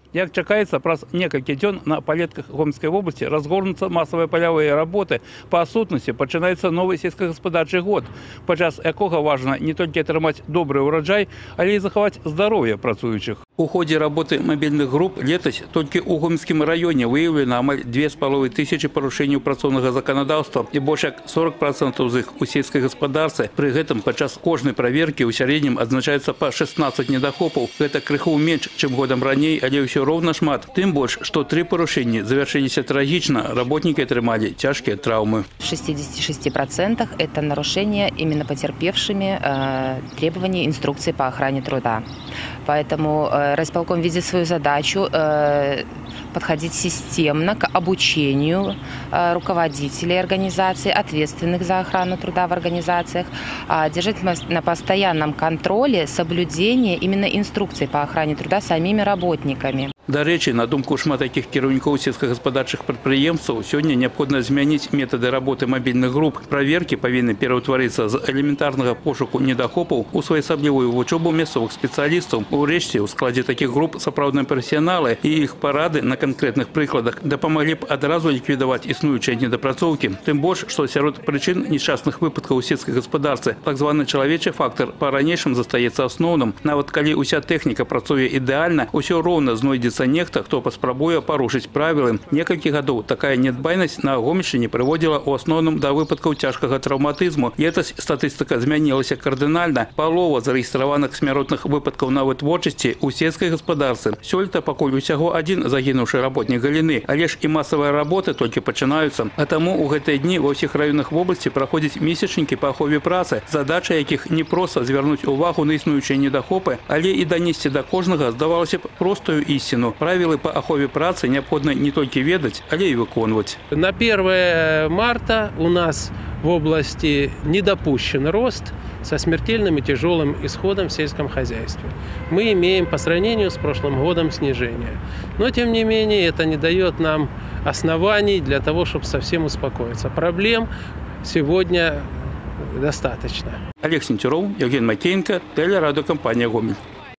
Як чакаецца, праз некалькі дзён на палетках Гомельской области разгорнуцца массовые полевые работы. По сутнасці пачынаецца новый сельскохаспадарчы год, падчас якога важна не толькі атрымаць добрый урожай, але і захаваць здароўе працуючых. У ходе работы мобильных групп летась только у Гомельском районе выявлено амаль 2500 парушэнняў працоўнага законодаўства и больше 40% з іх у сельскай гаспадарцы. При гэтым падчас кожнай праверкі ў сярэднім адзначаецца по 16 недахопаў. Гэта крыху менш, чым годам раней, але ўсё роўна шмат. Тым больш, што 3 парушэнні завяршыліся трагічна, работнікі атрымалі цяжкія траўмы. В 66% это нарушение именно потерпевшими требований инструкции по охране труда. Поэтому райисполком видит свою задачу подходить системно к обучению руководителей организаций, ответственных за охрану труда в организациях, держать на постоянном контроле соблюдение именно инструкций по охране труда самими работниками. До речі, на думку шматакіх кіраўнікоў сельскохаспадарчых прадпрыемстваў, сёння необходимо змяніць методы работы мобильных групп. Проверки павінны пераўтварыцца з элементарнага пошуку недахопаў у своеасаблівую вучобу мясцовых спецыялістаў. Урэшце, у складзе такіх груп сапраўдныя прафесіяналы і іх парады на канкрэтных прыкладах дапамаглі б адразу ліквідаваць існуючыя недапрацоўкі. Тым больш, што сярод прычын несчастных выпадкаў у сельскай гаспадарцы так званы чалавечы фактор па-ранейшым застаецца асноўным. Нават калі ўся тэхніка працуе ідэальна, усё роўна знойдзецца нехта, хто паспрабуе парушыць правілы. Некалькі гадоў такая нядбайнасць на Гомельшчыне прыводзіла ў асноўным да выпадкаў цяжкага траўматызму. Летась статыстыка змянілася кардынальна. Палова зарэгістраваных смяротных выпадкаў на вытворчасці ў сельскай гаспадарцы. Сёлета пакуль усяго адзін загінуўшы работнік галіны, але ж і масавыя работы толькі пачынаюцца. А таму ў гэтыя дні ва ўсіх раёнах вобласці праходзяць месячнікі па ахове працы, задача якіх не проста звярнуць увагу на існуючыя недахопы, але і данесці да кожнага, здавалася б, простую ісціну. Правила по ахове працы необходимо не только ведать, але и выконывать. На 1 марта у нас в области не допущен рост со смертельным и тяжелым исходом в сельском хозяйстве. Мы имеем по сравнению с прошлым годом снижение. Но, тем не менее, это не дает нам оснований для того, чтобы совсем успокоиться. Проблем сегодня достаточно. Олег Сентюров, Евгений Макеенко, телерадиокомпания «Гомель».